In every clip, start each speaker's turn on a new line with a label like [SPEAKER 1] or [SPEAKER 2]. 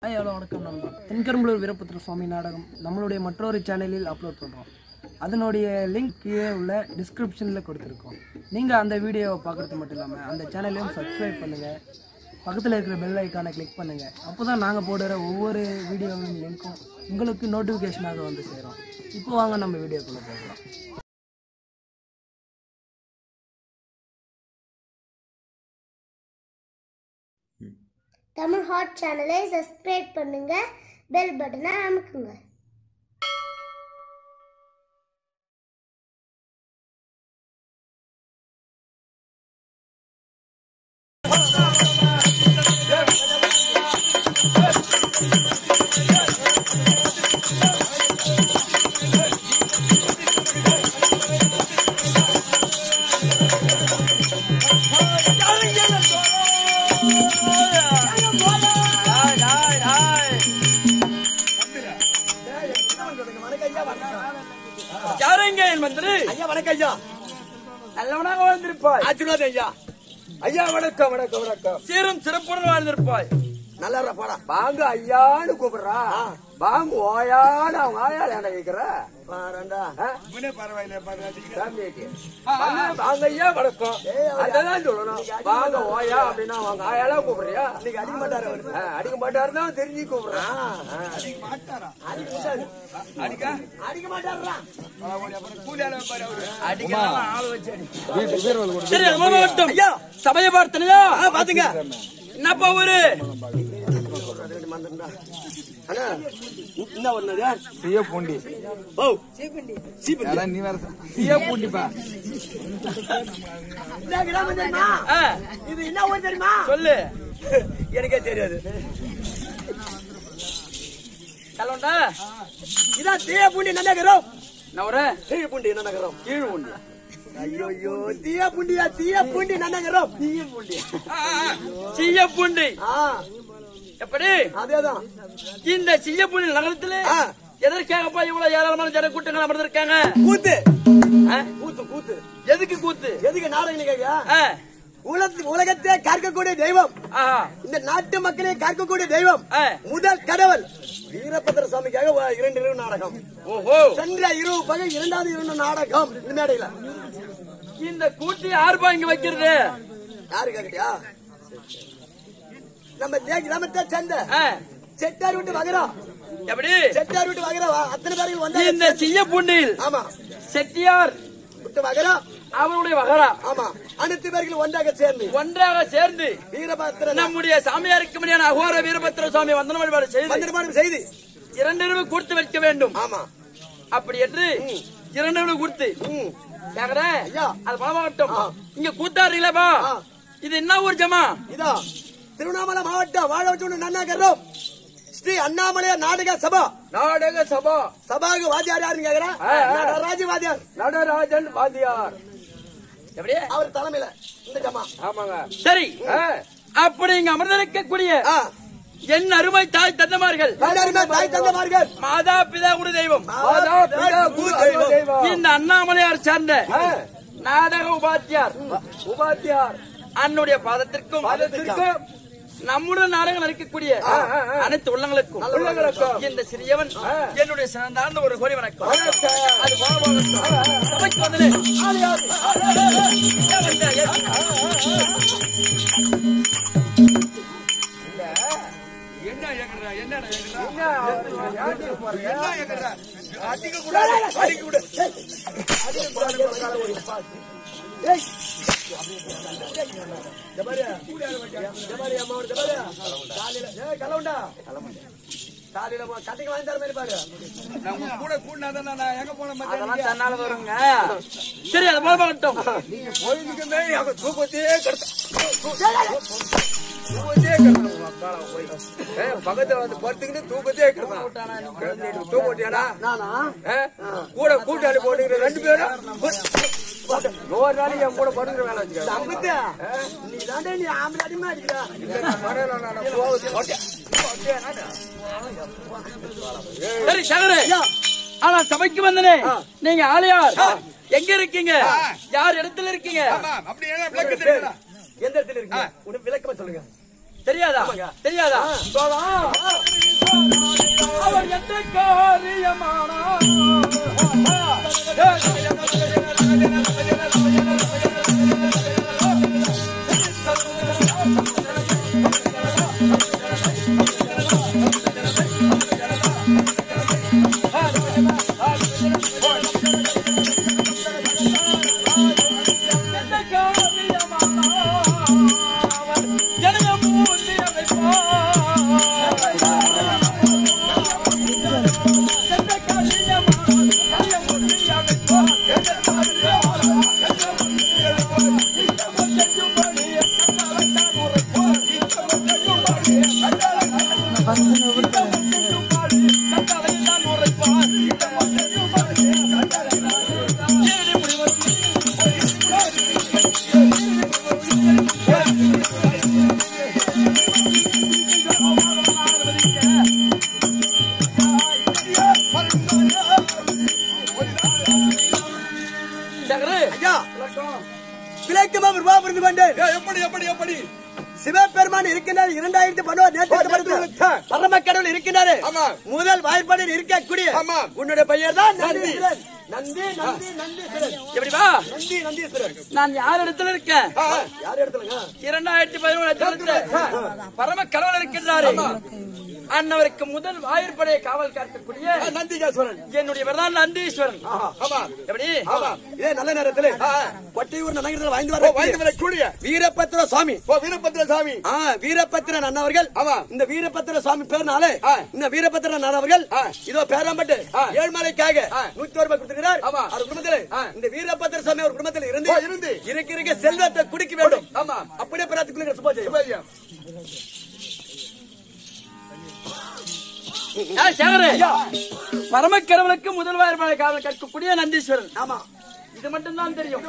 [SPEAKER 1] Hi hello வணக்கம் நண்பா. தென்கரும்பலூர் வீரபத்திர சுவாமி நாடகம் நம்மளுடைய மற்றொரு சேனலில் அப்லோட் பண்ணுறோம். அதனுடைய லிங்க் கீழே உள்ள டிஸ்கிரிப்ஷனில் கொடுத்துருக்கோம். நீங்கள் அந்த வீடியோவை பார்க்குறது மட்டும் இல்லாமல் அந்த சேனலையும் சப்ஸ்கிரைப் பண்ணுங்கள். பக்கத்தில் இருக்கிற பெல் ஐக்கானை கிளிக் பண்ணுங்கள். அப்போ தான் நாங்கள் போடுற ஒவ்வொரு வீடியோவின் லிங்க்கும் உங்களுக்கு நோட்டிஃபிகேஷனாக வந்து சேரும். இப்போ வாங்க நம்ம வீடியோக்குள்ளே போகலாம்.
[SPEAKER 2] தமிழ் ஹாட் சேனலை சப்ஸ்கிரைப் பண்ணுங்க, பெல் பட்டனை அமுக்குங்க.
[SPEAKER 3] நல்லவனாக வாழ்ந்திருப்பாய். ஆசீர்வாதம் ஐயா. ஐயா வணக்கம் வணக்கம் வணக்கம். சீரும் சிறப்புடன் வாழ்ந்திருப்பாய். நல்லா இருப்பாடா. வாங்க ஐயான்னு கூப்பிடுறா. வாங்க ஓயான்னு அவங்க ஆயால என்ன கேக்குற பரவாயில்ல. வாங்க ஐயா வணக்கம். அதான் சொல்லணும். வாங்க ஓயா அப்படின்னா அவங்க ஆயாலா கூப்பிடுறியா? இன்னைக்கு அடிக்க மாட்டாரு. அடிக்க மாட்டாருன்னா தெரிஞ்சு கூப்பிடுறான். அடிக்க மாட்டாரா? அடிக்க மாட்டாரா? சமய பார்த்தனையா பாத்துங்க. என்னப்பா ஒரு என்ன ஒண்ணு சிய பூண்டி. ஓ நீ வேற சிய பூண்டிப்பா. இது என்ன ஊர் தெரியுமா? சொல்லு. எனக்கே தெரியாது. கலோண்டா இதான் தீய பூண்டி நன்னகரம். நவர தீய பூண்டி நன்னகரம். கீழ் பூண்டி. ஐயோ தீய பூண்டியா? தீய பூண்டி நன்னகரம். தீய பூண்டி தீய பூண்டி. எப்படி? அதேதான். இந்த சிங்கப்பூர் நகரத்துல எதற்காகப்பா இவ்வளவு ஏராளமான ஜன கூட்டங்கள் அமர்ந்திருக்காங்க? கூத்து கூத்து கூத்து. எதுக்கு கூத்து? எதுக்கு நாடகம் கேட்க? உலகத்தை கற்கக்கூடிய தெய்வம், இந்த நாட்டு மக்களை கற்கக்கூடிய தெய்வம், முதல் கடவுள் வீரபத்திர சுவாமிக்காக 2 இரவு நாடகம். ஓஹோ. சென்ற இரவு பகை 2வது இரவு நாடகம் இந்த மேடையில. இந்த கூட்டி யாருப்பா இங்க வைக்கிறது? யாரு கேக்குறியா? நம்ம கிராமத்தை சேர்ந்த செட்டார் விட்டு வகிறோம். எப்படி? செட்டார் விட்டு வகிறோம். அத்தனை பேர்கள் வந்து இந்த சிய பூண்டில். ஆமா. செட்டியார் விட்டு வகிறோம். அவருடைய வகரா. ஆமா. அனைத்து பேர்கள் ஒன்றாக சேர்ந்து வீரபத்திர நம்முடைய சாமியாருக்கு மணியான அகோர வீரபத்திர சுவாமி வந்தன வழிபாடு செய்து 2 இரவு கொடுத்து வைக்க வேண்டும். ஆமா. அப்படி என்று 2 இரவு கொடுத்து கேக்குறேன். அது பணமாகட்டும். இங்க கூத்தாடுறீங்களா? இது என்ன ஊர் ஜமா? இதா திருவண்ணாமலை மாவட்டம் வாழவச்சூர் நன்னாகரம் ஸ்ரீ அண்ணாமலையார் நாடக சபா. நாடக சபா. சபாவுக்கு வாத்தியார் யாருன்னு கேக்குறேன். நடராஜ வாத்தியார். நடராஜன் வாத்தியார். எப்படி? அவர் தலைமையில இந்த ஜமா. ஆமாங்க. சரி. அப்படி இங்க அமர்ந்திருக்கக்கூடிய என் அருமை தாய் தந்தமார்கள், மாதா பிதா குரு தெய்வம், இந்த அண்ணாமலையார் சார்ந்த நாடக உபாத்தியார் அன்னுடைய பாதத்திற்கும் நம்முடன் நாடகம் நடிக்கக்கூடிய அனைத்து உள்ளங்களுக்கும் இந்த சிறியவன் என்னுடைய சிறந்தார்ந்த ஒரு கோடி வணக்கம். அது சபைக்கு வந்தது. சரி அது போல பார்க்கட்டும். பக்கத்துல வந்து படுத்துக்கிட்டு தூக்கத்தே கூட கூட்டாளி போட்டு 2 பேரும் ஒரு நாளைக்கு என் கூட படுக்கிற வேலை வச்சுக்க. நீ தாண்டே நீ ஆம்பளை அடிமா அடிக்கிறா. சரி சகரே, ஆனா சபைக்கு வந்தனே நீங்க ஆளையார் எங்க இருக்கீங்க? யார் இடத்துல இருக்கீங்க? எந்த இடத்துல இருக்கீங்க? விளக்கமா சொல்லுங்க. தெரியாதா? தெரியாதா? சிவபெருமான் இருக்கின்றார் 2011 பரமக்கடவுள் இருக்கின்றாரு முதல் வாய்ப்பாடில் இருக்கக்கூடிய உன்னுடைய பெயர் தான் நந்தீஸ்வரன். நந்தி நந்தி நந்தீஸ்வரன். எப்படிவா நந்தி நந்தீஸ்வரன். நான் யார் இடத்துல இருக்கேன்? யார் இடத்துலங்க? 2011 பரமக்கடவுள் இருக்கின்றாரு. அன்னவருக்கு முதல் வாயிற்படையை காவல் காக்கக்கூடிய நந்தீஸ்வரன் என்னுடைய பிரதான் நந்தீஸ்வரன். எப்படி இதே நல்ல நேரத்தில் கொட்டையூர் நகரத்தில் வாய்ந்து வரக்கூடிய வீரபத்திர சுவாமி வீரபத்திரன் அண்ணவர்கள் இந்த வீரபத்திர சுவாமி பேர்னால இந்த வீரபத்திரன் அண்ணவர்கள் இதோ பேராம்பட்டு ஏழ்மலைக்காக 101 ரூபாய் கொடுத்திருக்கிறார். அவர் குடும்பத்தில் இந்த வீரபத்திர சுவாமி அவர் குடும்பத்தில் இருந்து இருக்க செல்வத்தை குடிக்க வேண்டும். அப்படியே பிரார்த்திக்குள்ள சுபாஜயம் பரமக்கடவுளுக்கு முதல் வாய்ப்பாளை காவல் கற்கக்கூடிய நந்தீஸ்வரன். ஆமா, இது மட்டும் தான் தெரியும்.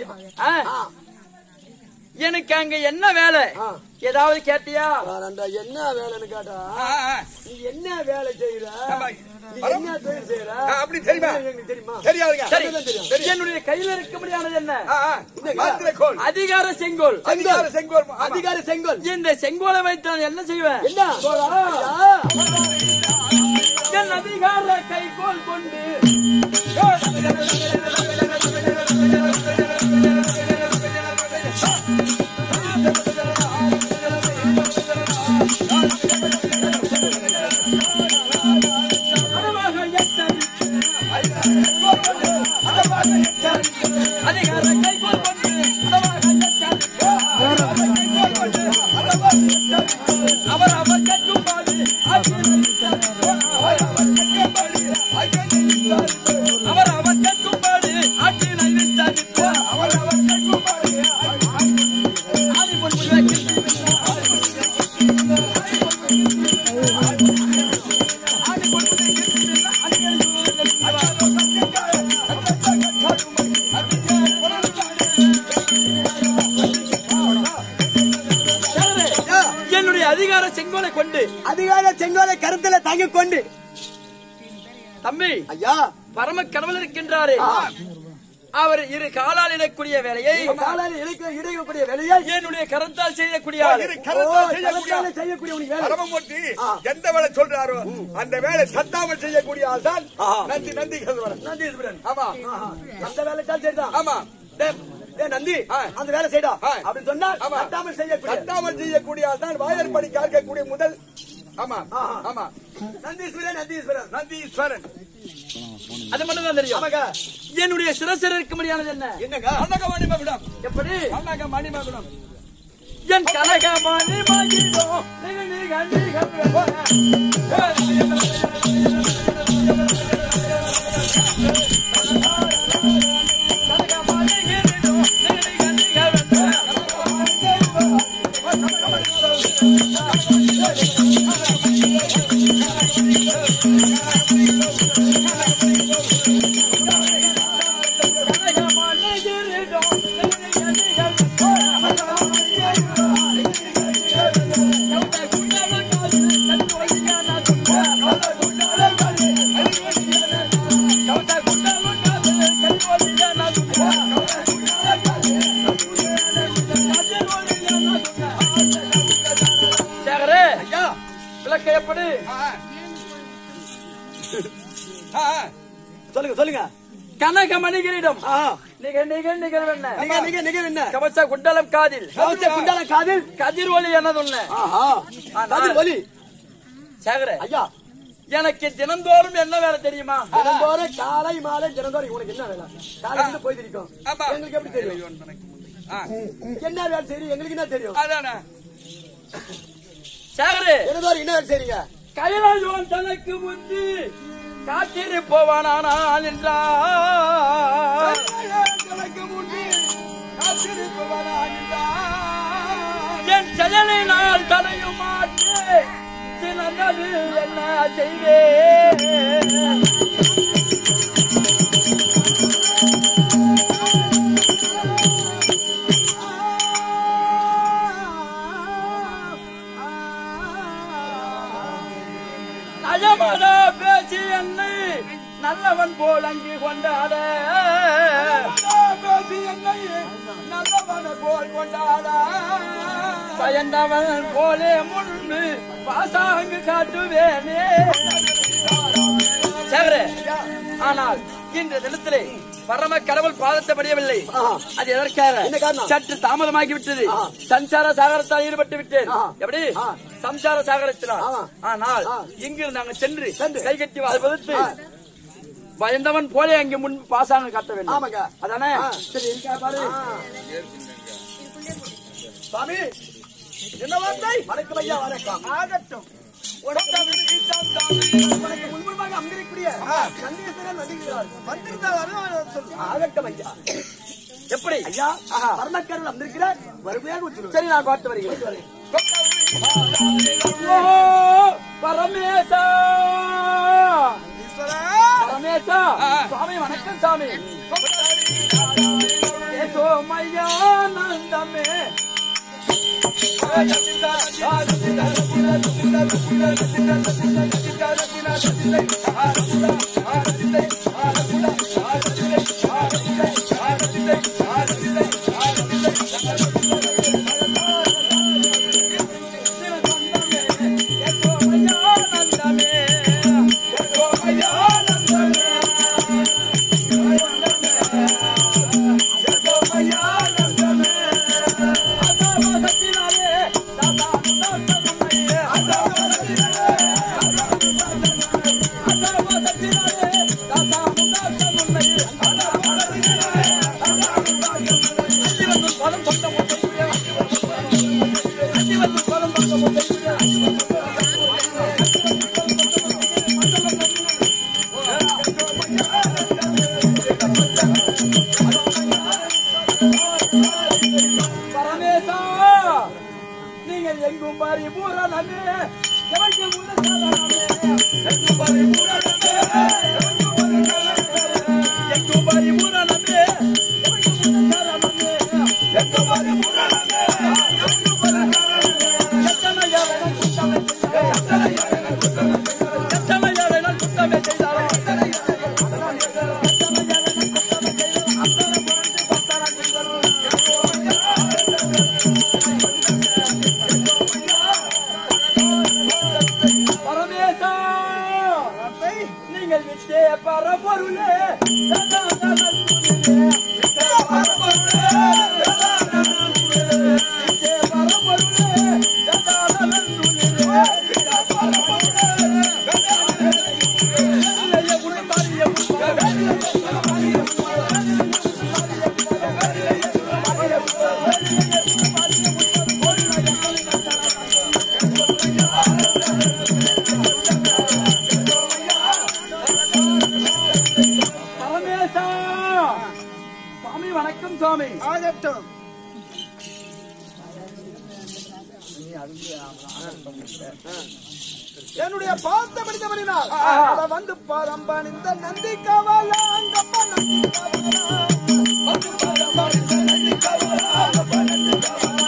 [SPEAKER 3] எனக்கு அங்க என்ன வேலை ஏதாவது கேட்டியா? என்ன வேலைன்னு கேட்டா நீ என்ன வேலை செய்யற, என்ன தொழில் செய்யற அப்படி தெரியுமா? தெரியுமா? என்னுடைய கையில இருக்க முடியானது என்ன? அதிகார செங்கோல். அதிகார செங்கோல். இந்த செங்கோலை வைத்து நான் என்ன செய்வேன்? என் அதிகார கைகோல் கொண்டு அதிகார செங்கோலை கருத்துல தாங்கிக் கொண்டு தம்பி ஐயா பரம கடவுள் இருக்கின்றாரே அவர் இரு காலால் இழக்கூடிய வேலையை என்னுடைய கரத்தால் செய்யக்கூடிய
[SPEAKER 4] பரமமூர்த்தி எந்த வேலை சொல்றாரோ அந்த வேலை சத்தாமல் செய்யக்கூடிய ஆள் தான் நந்தீஸ்வரன். ஆமா,
[SPEAKER 3] அந்த வேலை தான் சரிதான்.
[SPEAKER 4] ஆமா
[SPEAKER 3] நந்தி அந்த வேலை செய்தா அப்படின்னு சொன்னா
[SPEAKER 4] சத்தாமல் செய்யக்கூடிய ஆள் தான் வாயற்படி காக்கக்கூடிய முதல். ஆமா ஆமா,
[SPEAKER 3] நந்தீஸ்வரன் நந்தீஸ்வரன்
[SPEAKER 4] நந்தீஸ்வரன்.
[SPEAKER 3] அது மட்டும் தான் தெரியும்.
[SPEAKER 1] என்னுடைய சிரசில் இருக்க முடியானது என்ன?
[SPEAKER 4] என்னங்க? கனக மணிமகுடம்.
[SPEAKER 1] எப்படி?
[SPEAKER 4] கனக மணிமகுடம்.
[SPEAKER 1] என் கனக மணிமகுடோ
[SPEAKER 3] சொல்லுங்க சொல்லுங்க.
[SPEAKER 5] கனக மணிகளிடம் கவச குண்டலம் காதில் கதிர் ஒலி என்னது
[SPEAKER 3] ஒலி.
[SPEAKER 5] சேகர
[SPEAKER 3] ஐயா,
[SPEAKER 5] எனக்கு தினந்தோறும் என்ன வேலை தெரியுமா?
[SPEAKER 3] தினந்தோறும் காலை மாலை தினந்தோறும் உனக்கு என்ன வேலை? காலையில போய் தெரியும். எங்களுக்கு எப்படி தெரியும்? என்ன வேலை தெரியும்? எங்களுக்கு என்ன தெரியும்?
[SPEAKER 5] அதானே சேகரே,
[SPEAKER 3] தினந்தோறும் என்ன வேலை செய்றீங்க?
[SPEAKER 5] கைலாயோன் தனக்கு முந்தி காத்திருப்பவனானால் என்றார். என் செயலினால் தலையும் மாற்றி சிறந்தது என்ன செய்வேன்? நயமான பேச்சு என்னை நல்லவன் போல் அங்கி கொண்டாட, பேச்சு என்னை நல்லவன் போல் கொண்டாட, பயந்தவன் போலே முன்பு பாசாங்கு காட்டுவேனே. சேகரே, ஆனால் இன்று தினத்திலே பரம கடவுள் பாதத்தை படியவில்லை. அது எதற்காக? சற்று தாமதமாகி விட்டது. சஞ்சார சாகரத்தால் ஈடுபட்டு விட்டேன். எப்படி? சம்சார சாகரத்தினால். ஆனால் இங்கு நாங்கள் சென்று கை கட்டி வாழ்வதற்கு பயந்தவன் போலே அங்கே முன் பாசாங்க காட்ட வேண்டும். அதானே? சரி,
[SPEAKER 3] சுவாமி, என்ன வார்த்தை? வணக்கம் ஐயா, வணக்கம். ஆகட்டும். உனக்கு முன்பாக அங்கிருக்கூடிய கண்டீஸ்வரன் வந்திருக்கிறார். ஆகட்டும் ஐயா.
[SPEAKER 5] எப்படி
[SPEAKER 3] ஐயா, வர்ணக்கருள் வந்திருக்கிறார். வறுமையாக வச்சிருக்கோம்.
[SPEAKER 5] சரி, நான் பார்த்து வருகிறேன். பரமேசா, பரமேசா, சுவாமி வணக்கம் சாமி. சோமையா நந்தமே
[SPEAKER 3] என்னுடைய பாத்த படித்தவனால் அத வந்து பாரம்பான் இந்த நந்தி கவலா அங்கப்பா நந்தி கவலா வந்து பாரம்பான் இந்த நந்தி கவலா அங்கப்பா நந்தி கவலா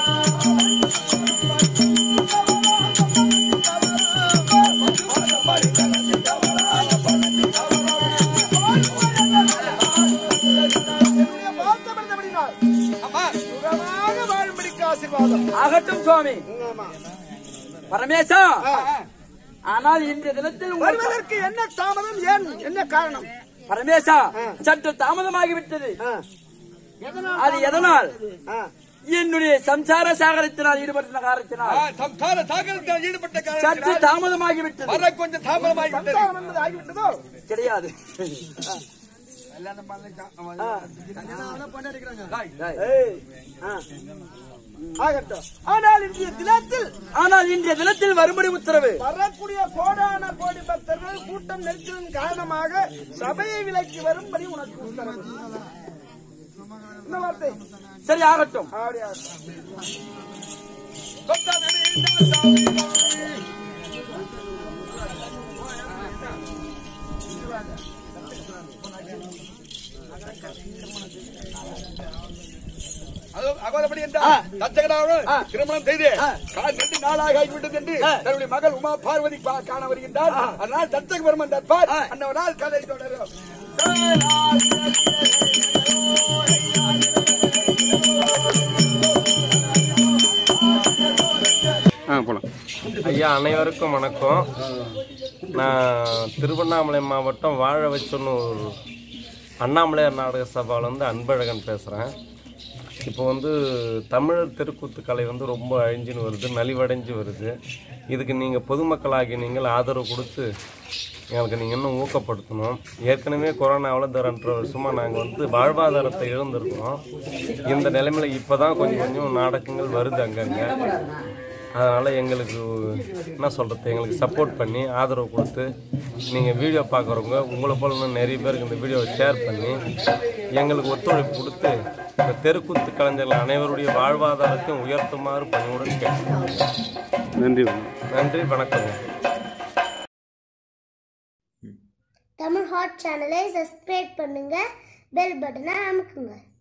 [SPEAKER 5] ஆகட்டும் சுவாமி. பரமேசா, ஆனால் இன்றைய தினத்தில் உங்கள்
[SPEAKER 3] வருவதற்கு என்ன தாமதம், ஏன் என்ன காரணம்?
[SPEAKER 5] பரமேசா சற்று தாமதமாகிவிட்டது. அது எதனால்? என்னுடைய சம்சார சாகரத்தினால் ஈடுபட்ட காரணத்தினால்
[SPEAKER 4] சம்சார சாகரத்தில் ஈடுபட்ட
[SPEAKER 5] சற்று தாமதமாகிவிட்டது.
[SPEAKER 4] வர கொஞ்சம் தாமதமாகிவிட்டது.
[SPEAKER 3] சம்சாரம் என்பது ஆகிவிட்டதோ?
[SPEAKER 5] கிடையாது.
[SPEAKER 3] ஆகட்டும். ஆனால் இன்றைய தினத்தில்
[SPEAKER 5] வரும்படி உத்தரவு.
[SPEAKER 3] வரக்கூடிய கோடான கோடி பக்தர்கள் கூட்டம் நெரிசலின் காரணமாக சபையை விலக்கி வரும்படி உனக்கு உத்தரவு. இந்த வார்த்தை
[SPEAKER 5] சரி, ஆகட்டும்.
[SPEAKER 4] அகோதபடி என்றால் தச்சகனாவோடு திருமணம் செய்து 2 நாளாக ஆகிவிட்டது என்று தன்னுடைய மகள் உமா பார்வதி காண வருகின்றார். அதனால் தச்சக பெருமன் தற்பார் அந்த நாள் கதை தொடரும்.
[SPEAKER 6] ஐயா, அனைவருக்கும் வணக்கம். நான் திருவண்ணாமலை மாவட்டம் வாழவச்சொன்னூர் அண்ணாமலையார் நாடக சபாவில் அன்பழகன் பேசுகிறேன். இப்போ தமிழர் தெருக்கூத்து கலை ரொம்ப அழிஞ்சின்னு வருது, நலிவடைஞ்சு வருது. இதுக்கு நீங்கள் பொதுமக்களாகி நீங்கள் ஆதரவு கொடுத்து எங்களுக்கு நீங்கள் இன்னும் ஊக்கப்படுத்தணும். ஏற்கனவே கொரோனாவில் 2 வருஷமாக நாங்கள் வாழ்வாதாரத்தை இழந்திருக்கிறோம். இந்த நிலைமையில் இப்போ தான் கொஞ்சம் நாடகங்கள் வருது அங்கங்கே. அதனால் எங்களுக்கு என்ன சொல்கிறது, எங்களுக்கு சப்போர்ட் பண்ணி ஆதரவு கொடுத்து நீங்கள் வீடியோ பார்க்குறவங்க உங்களை போல இன்னும் நிறைய பேருக்கு இந்த வீடியோவை ஷேர் பண்ணி எங்களுக்கு ஒத்துழைப்பு கொடுத்து இந்த தெருக்கூத்து கலைஞர்கள் அனைவருடைய வாழ்வாதாரத்தையும் உயர்த்துமாறு பணியுடன் கேட்கிறேன். நன்றி, வணக்கம்.
[SPEAKER 2] தமிழ் ஹாட் சேனலை சப்ஸ்கிரைப் பண்ணுங்க, பெல் பட்டனை அமுக்குங்க.